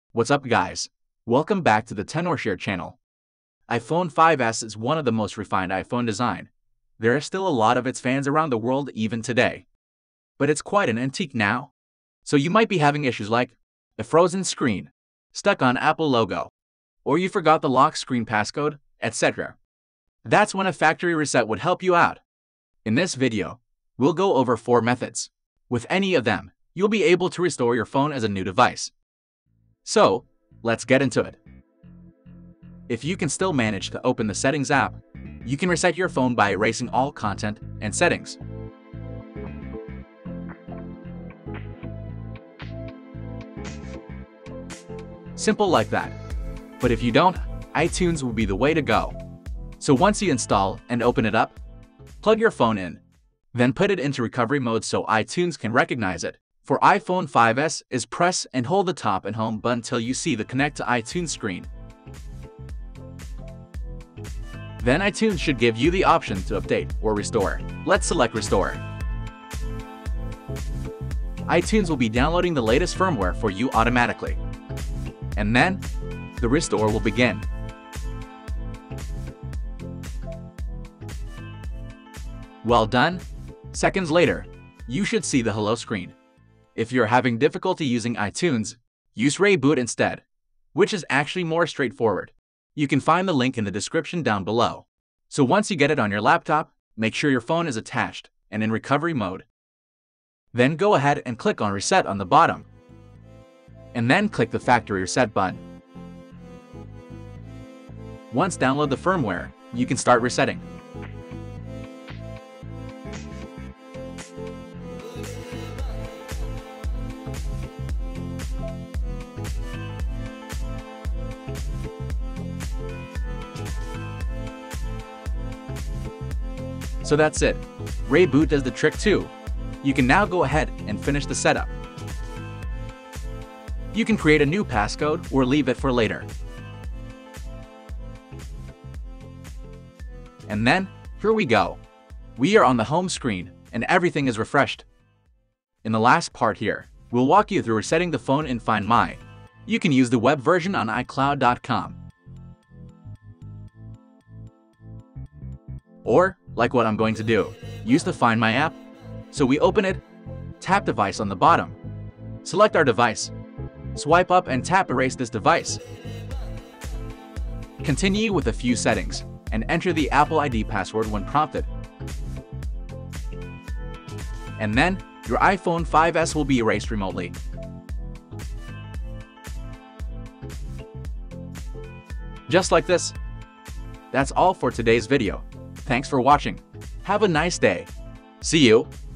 What's up, guys? Welcome back to the Tenorshare channel. iPhone 5s is one of the most refined iPhone design. There are still a lot of its fans around the world even today. But it's quite an antique now. So you might be having issues like a frozen screen, stuck on Apple logo, or you forgot the lock screen passcode, etc. That's when a factory reset would help you out. In this video, we'll go over 4 methods. With any of them, you'll be able to restore your phone as a new device. So, let's get into it. If you can still manage to open the Settings app, you can reset your phone by erasing all content and settings. Simple like that. But if you don't, iTunes will be the way to go. So once you install and open it up, plug your phone in, then put it into recovery mode so iTunes can recognize it. For iPhone 5s is press and hold the top and home button until you see the Connect to iTunes screen. Then iTunes should give you the option to update or restore. Let's select Restore. iTunes will be downloading the latest firmware for you automatically. And then, the restore will begin. Well done. Seconds later, you should see the Hello screen. If you're having difficulty using iTunes, use ReiBoot instead, which is actually more straightforward. You can find the link in the description down below. So once you get it on your laptop, make sure your phone is attached and in recovery mode. Then go ahead and click on Reset on the bottom. And then click the Factory Reset button. Once download the firmware, you can start resetting. So that's it. ReiBoot does the trick too. You can now go ahead and finish the setup. You can create a new passcode or leave it for later. And then, here we go. We are on the home screen and everything is refreshed. In the last part here, we'll walk you through resetting the phone in Find My. You can use the web version on iCloud.com. Or, like what I'm going to do, use the Find My app. So we open it, tap Device on the bottom, select our device, swipe up and tap Erase this device. Continue with a few settings, and enter the Apple ID password when prompted. And then, your iPhone 5s will be erased remotely. Just like this. That's all for today's video. Thanks for watching. Have a nice day. See you.